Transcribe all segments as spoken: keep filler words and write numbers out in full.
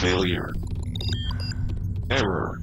Failure. Error.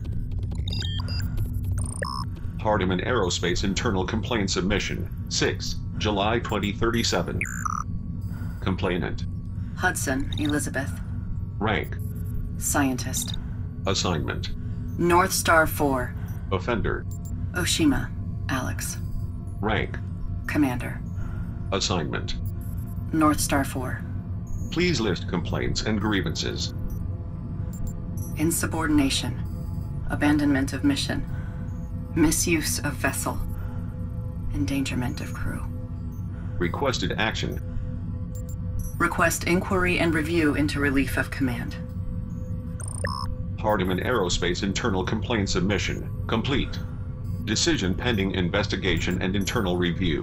Hardiman Aerospace Internal Complaint Submission, six, July twenty thirty-seven. Complainant. Hudson, Elizabeth. Rank. Scientist. Assignment. North Star four. Offender. Oshima, Alex. Rank. Commander. Assignment. North Star four. Please list complaints and grievances. Insubordination. Abandonment of mission. Misuse of vessel. Endangerment of crew. Requested action. Request inquiry and review into relief of command. Hardiman Aerospace Internal Complaint Submission, complete. Decision pending investigation and internal review.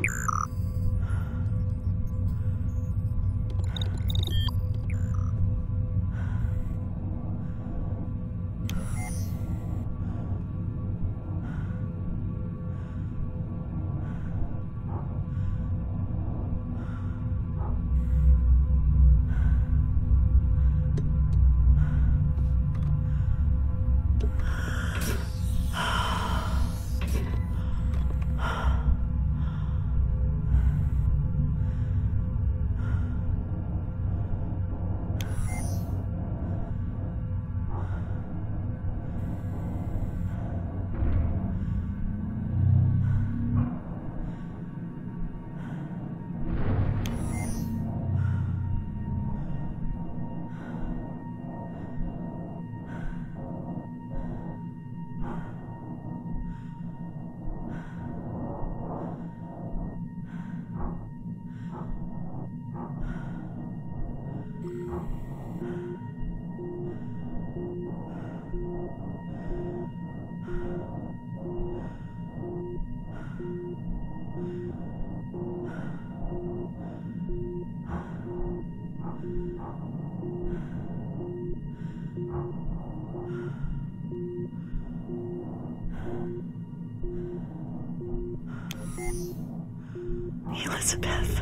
Elizabeth.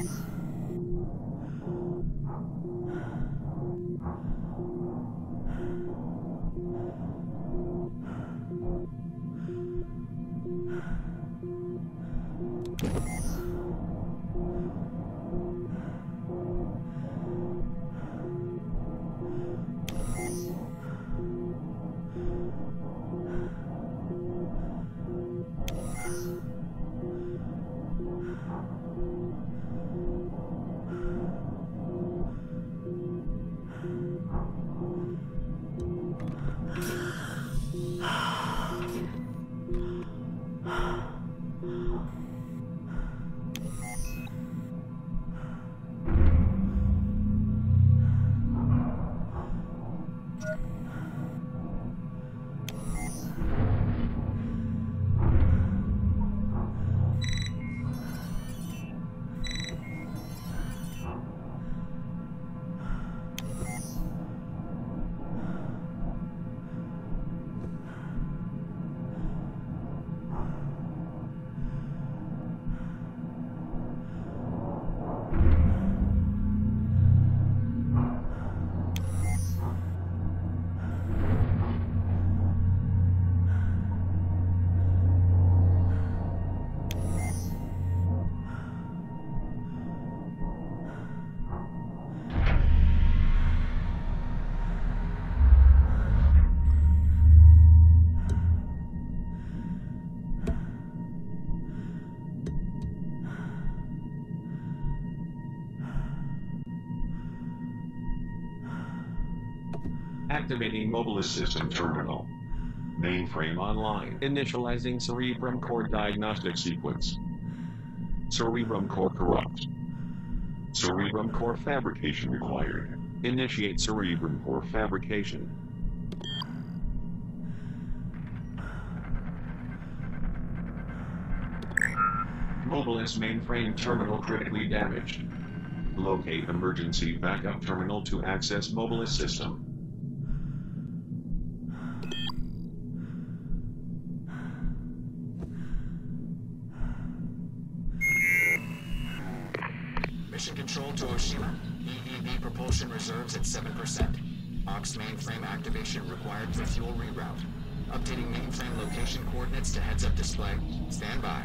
Activating Mobile Assistant Terminal. Mainframe online. Initializing Cerebrum Core Diagnostic Sequence. Cerebrum Core corrupt. Cerebrum Core fabrication required. Initiate Cerebrum Core fabrication. Mobilis mainframe terminal critically damaged. Locate emergency backup terminal to access Mobilis system. Mission Control to Oshima. E V B propulsion reserves at seven percent. Aux mainframe activation required for fuel reroute. Updating mainframe location coordinates to heads-up display. Stand by.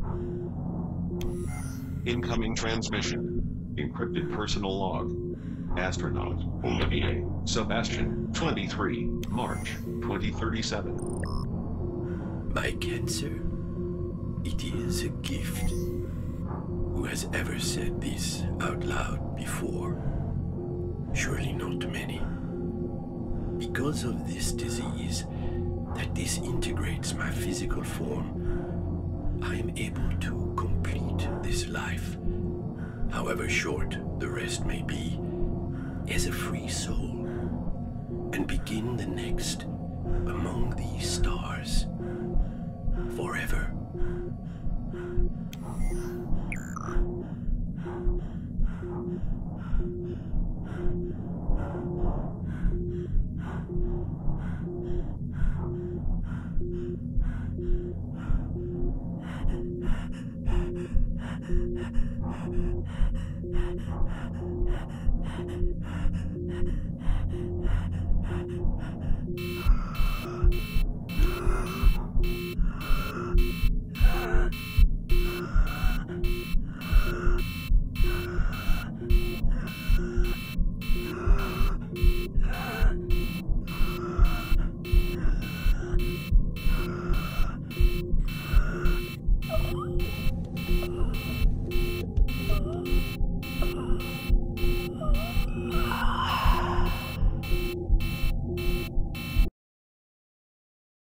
Incoming transmission. Encrypted personal log. Astronaut Olivier Sebastian, twenty-three, March twenty thirty-seven. My cancer, it is a gift. Who has ever said this out loud before? Surely not many. Because of this disease that disintegrates my physical form, I am able to complete this life, however short the rest may be, as a free soul, and begin the next among these stars, forever.